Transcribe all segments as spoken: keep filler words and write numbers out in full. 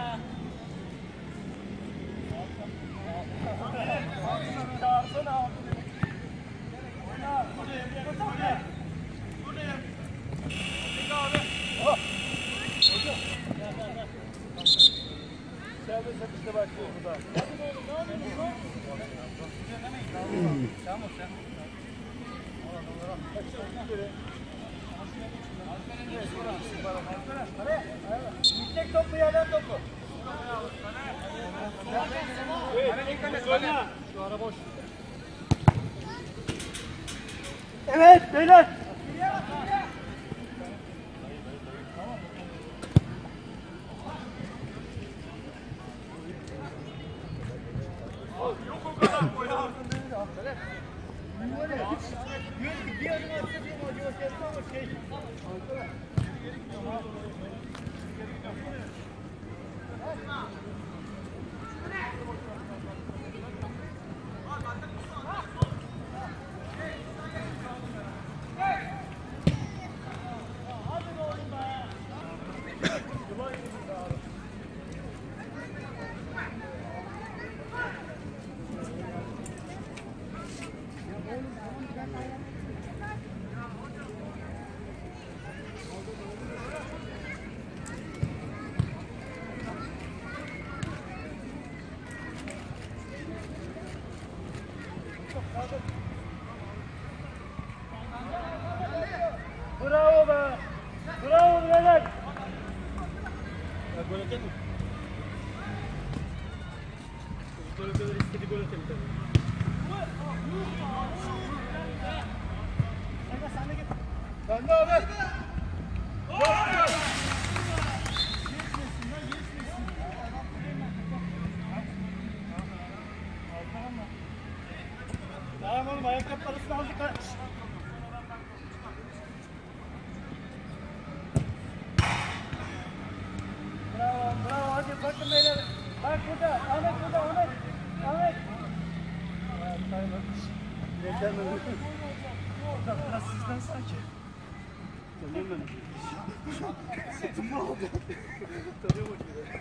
Tek topu yerden topu. Şu ara boş. Evet beyler. Yok o kadar oynar. Bir adım atsa diyeyim o diyor kesin ama şey. Bravo be! Bravo beyler! Ya gol atacak mı? Gol atacak, istediği gol atacak. Sen de git. Sen de abi! Tamam oğlum, ayakkabı parasını aldık ha. Bravo, bravo. Hadi bakın beyler. Bak burada. Ahmet burada. Ahmet. Ahmet. Evet, sayın yeter mi? Biraz sizden sanki. Tanıyorum beni. Setim mi oldu? Tanıyorum o gibi.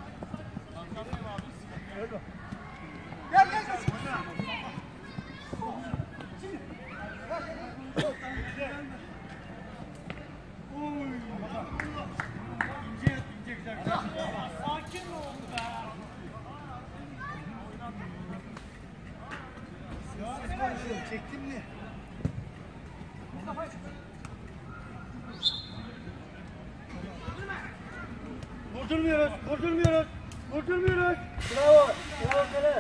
Gel gel gel. Sakin mi oldu be? Ses konuşuyorum, çektin mi? Vurdurmuyoruz, vurdurmuyoruz, vurdurmuyoruz. Bravo, bravo Kale.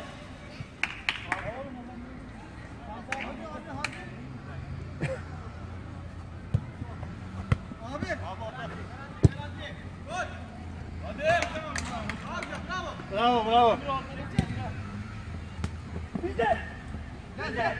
Abi. Bravo, bravo. Bizde. Bizde.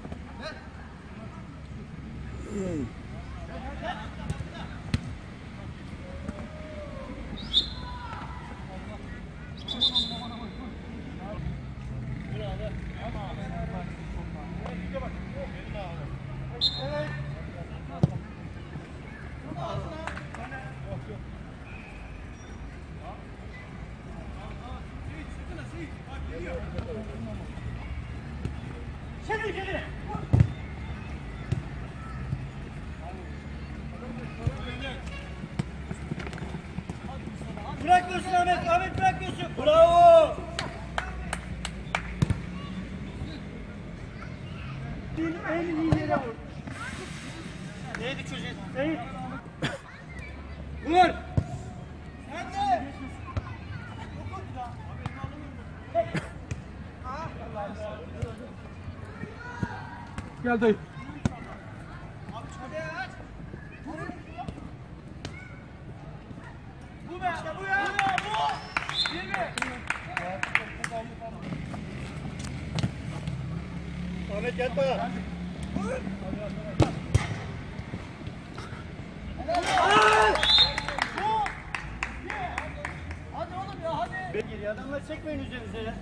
Şimdi şimdi. Bırakmıyorsun Ahmet, Ahmet bırakmıyorsun. Bravo. En iyi yere vur. Neydi çocuğun? Neydi? Vur. Sen de. Gel dayı. Bu be, işte bu ya. Bu. Değil mi? Ahmet gel bana. Hadi oğlum ya hadi. Geriye adamları çekmeyin üzerinize ya.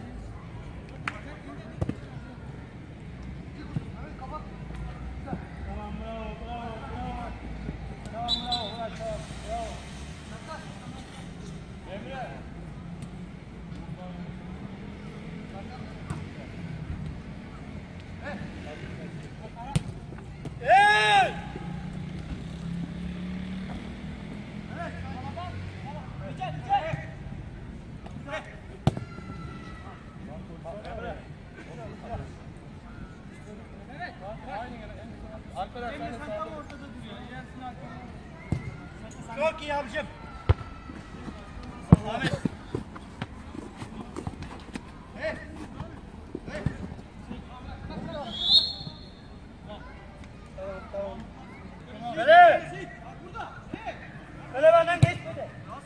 Tamam bravo bravo bravo. Tamam bravo. Bravo. Emre. Çok iyi abicim. Ahmet. Hey. Hey. Tamam tamam. Kale. Kale benden geçmedi.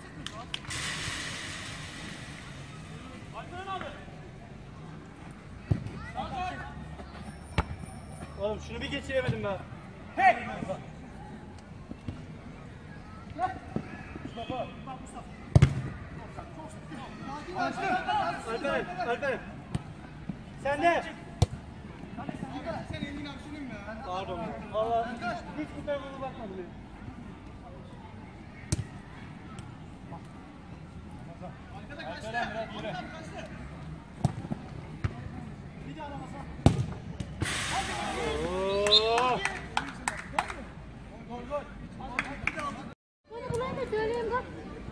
Oğlum şunu bir geçiremedim ben. Hey! Mustafa. Alperen, Alperen. Sen de. Sen elini aksınım ya. Pardon. Valla hiç bu tarafa bakmadım. Alperen biraz yürü. Bir daha alamasa. Ooo. Gol gol. Bunu bulayım da söyleyeyim bak.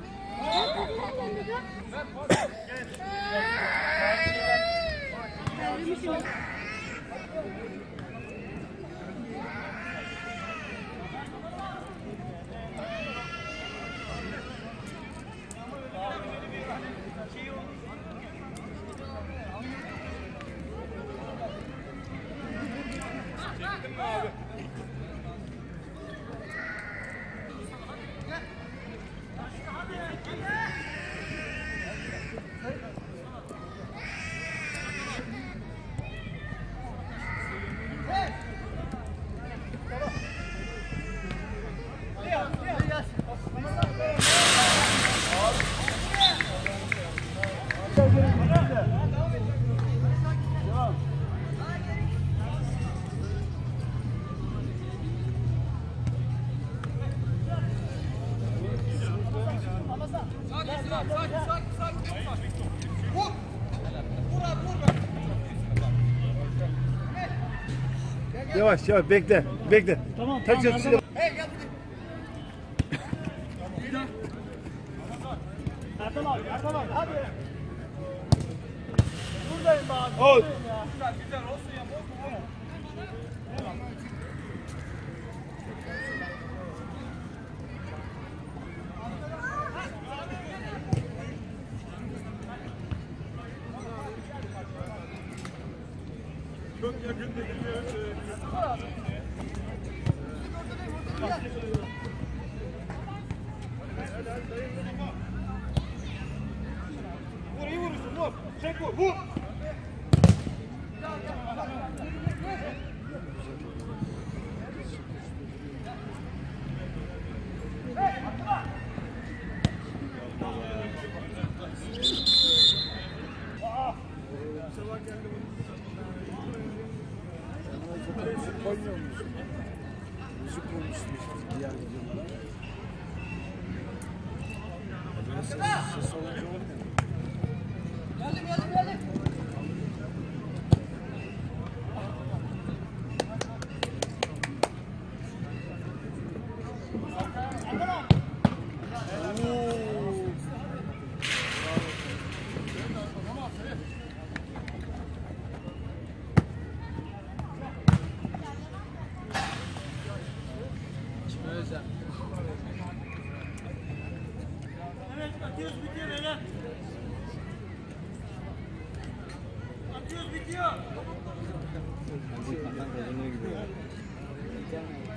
Yavaş yavaş bekle bekle. Tamam Tak tamam. çatışıyla. Hey gel buraya. Erdem abi, Erdem abi hadi. Buradayım be abi. Ol. Buradayım ya. Güzel güzel olsun ya. Bozma bozma. Çok yakın dedim. Vur iyi vurursun vur. Çek vur. Vur. Koymuyor musun? Müzik koymuşsun işte diğer videoda. Ses olunca olmuyor. Geldim geldim geldim. Evet atıyoruz bitiyor beyler. Atıyoruz bitiyor.